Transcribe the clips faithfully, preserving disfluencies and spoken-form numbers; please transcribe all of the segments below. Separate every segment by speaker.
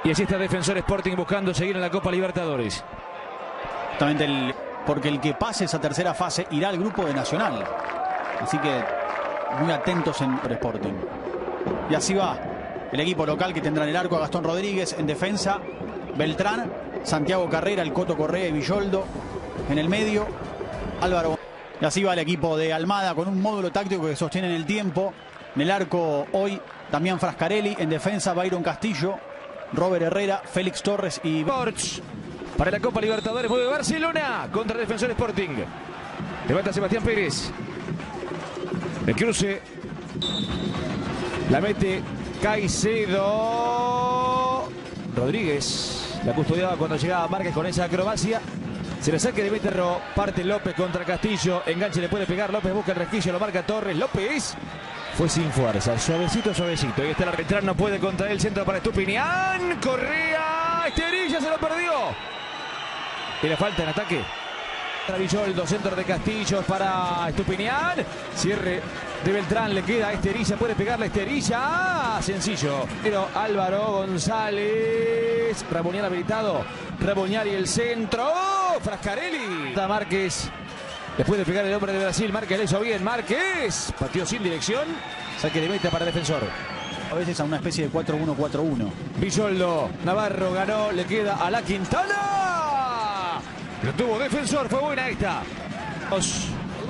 Speaker 1: Y así está Defensor Sporting buscando seguir en la Copa Libertadores.
Speaker 2: Justamente el, porque el que pase esa tercera fase irá al grupo de Nacional. Así que muy atentos en Sporting. Y así va el equipo local, que tendrá en el arco a Gastón Rodríguez, en defensa Beltrán, Santiago Carrera, el Coto Correa y Villoldo. En el medio Álvaro. Y así va el equipo de Almada, con un módulo táctico que sostiene en el tiempo. En el arco hoy Damián Frascarelli, en defensa Byron Castillo, Robert Herrera, Félix Torres y
Speaker 1: Borch para la Copa Libertadores. Mueve Barcelona contra el Defensor Sporting. Levanta Sebastián Pérez. El cruce. La mete Caicedo. Rodríguez la custodiaba cuando llegaba Márquez con esa acrobacia. Se le saque de Méterro. Parte López contra Castillo. Enganche, le puede pegar. López busca el resquicio. Lo marca Torres. López fue sin fuerza. Suavecito, suavecito. Y este el arbitral no puede contra el centro para Estupiñán. Correa. Esterilla se lo perdió. Y le falta en ataque. Villoldo, centro de Castillo para Estupiñán. Cierre de Beltrán, le queda a Esterilla, puede pegarle a Esterilla. Ah, sencillo. Pero Álvaro González. Rabonial habilitado. Rabonial y el centro. ¡Oh! Frascarelli. Márquez. Le puede pegar el hombre de Brasil. Márquez le hizo bien. Márquez. Pateó sin dirección. Saque de meta para Defensor.
Speaker 2: A veces a una especie de cuatro uno cuatro uno.
Speaker 1: Villoldo. Navarro ganó. Le queda a la Quintana. Lo tuvo Defensor. Fue buena esta. Dos.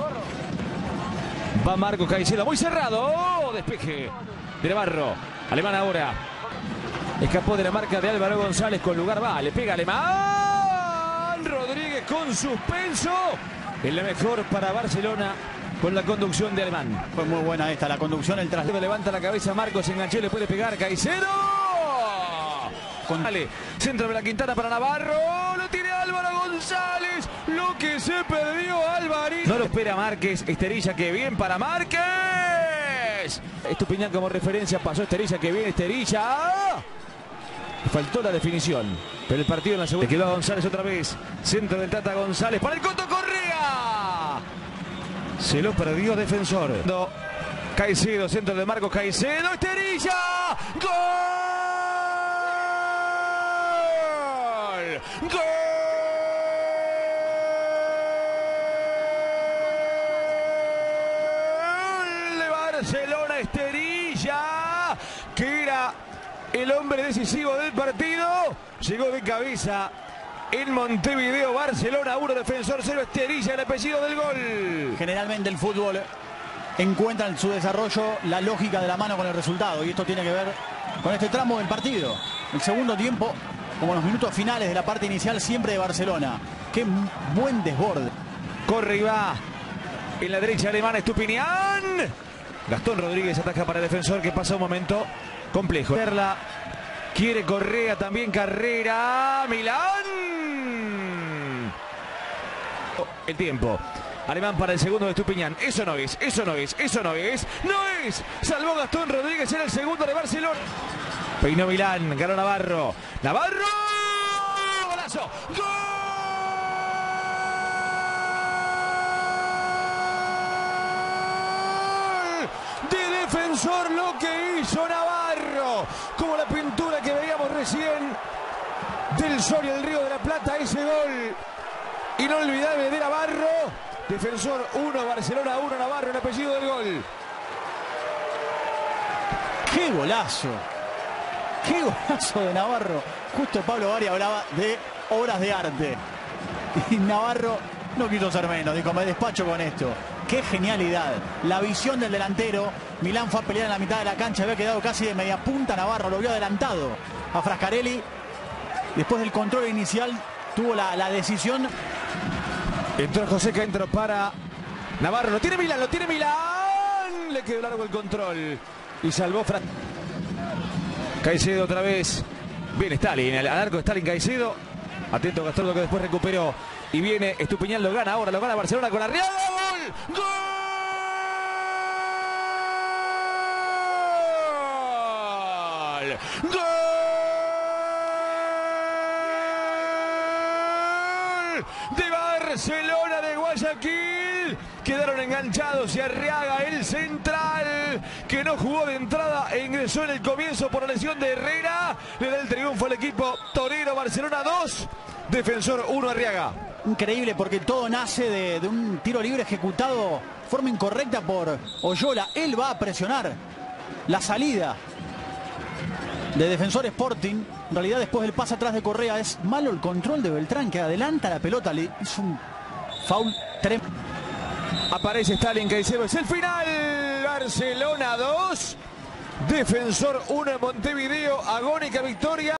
Speaker 1: Va Marco Caicedo. Muy cerrado. Oh, despeje de Navarro. Alemán ahora. Escapó de la marca de Álvaro González. Con lugar va. Le pega Alemán. Rodríguez con suspenso. Es la mejor para Barcelona con la conducción de Alemán.
Speaker 2: Fue muy buena esta, la conducción, el traslado.
Speaker 1: Levanta la cabeza Marcos, enganchó, le puede pegar Caicedo. Con... Vale, centro de la Quintana para Navarro. Lo tiene Álvaro González. Lo que se perdió Alvarito. No lo espera Márquez. Esterilla, que bien para Márquez. Estupiñán como referencia. Pasó Esterilla, que bien Esterilla. Faltó la definición. Pero el partido en la segunda. Le quedó a González otra vez. Centro del Tata González para el Coto Correa. Se lo perdió Defensor. Caicedo, centro de Marcos Caicedo. Esterilla. ¡Gol! ¡Gol! De Barcelona, Esterilla, que era el hombre decisivo del partido. Llegó de cabeza en Montevideo. Barcelona uno, Defensor cero. Esterilla, el apellido del gol.
Speaker 2: Generalmente el fútbol encuentra en su desarrollo la lógica de la mano con el resultado. Y esto tiene que ver con este tramo del partido. El segundo tiempo, como los minutos finales de la parte inicial, siempre de Barcelona. Qué buen desborde.
Speaker 1: Corre y va en la derecha alemana Estupiñán. Gastón Rodríguez ataca para el Defensor, que pasa un momento complejo. Perla quiere Correa, también Carrera. Milán. El tiempo. Alemán para el segundo de Estupiñán. Eso no es, eso no es, eso no es. ¡No es! Salvó Gastón Rodríguez, era el segundo de Barcelona. Peinó Milán, ganó Navarro. ¡Navarro! ¡Golazo! ¡Gol! De Defensor, lo que hizo Navarro. Como la pintura que veíamos recién del Soria del Río de la Plata. Ese gol inolvidable de Navarro. Defensor uno, Barcelona uno, Navarro, el apellido del gol.
Speaker 2: ¡Qué golazo! ¡Qué golazo de Navarro! Justo Pablo Bari hablaba de obras de arte. Y Navarro no quiso ser menos. Dijo, me despacho con esto. ¡Qué genialidad! La visión del delantero. Milán fue a pelear en la mitad de la cancha. Había quedado casi de media punta. Navarro lo vio adelantado a Frascarelli. Después del control inicial tuvo la, la decisión.
Speaker 1: Entró Joseca, entró para Navarro. Lo tiene Milán, lo tiene Milán. Le quedó largo el control. Y salvó Fran. Caicedo otra vez. Viene Stalin, al arco de Stalin Caicedo. Atento Gastón, lo que después recuperó. Y viene Estupiñán, lo gana ahora, lo gana Barcelona con Arriaga. ¡Gol! ¡Gol! ¡Gol! De Barcelona, de Guayaquil. Quedaron enganchados y Arriaga, el central. que no jugó de entrada e ingresó en el comienzo por la lesión de Herrera. Le da el triunfo al equipo torero. Barcelona dos, Defensor uno, Arriaga.
Speaker 2: Increíble porque todo nace de, de un tiro libre ejecutado de forma incorrecta por Oyola. Él va a presionar la salida de Defensor Sporting. En realidad después del pase atrás de Correa es malo el control de Beltrán, que adelanta la pelota. Le hizo un foul tremendo.
Speaker 1: Aparece Stalin Caicedo. Es el final. Barcelona dos, Defensor uno en Montevideo. Agónica victoria.